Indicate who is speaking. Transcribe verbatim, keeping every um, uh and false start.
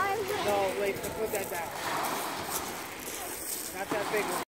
Speaker 1: No, wait, put that down. Not that big one.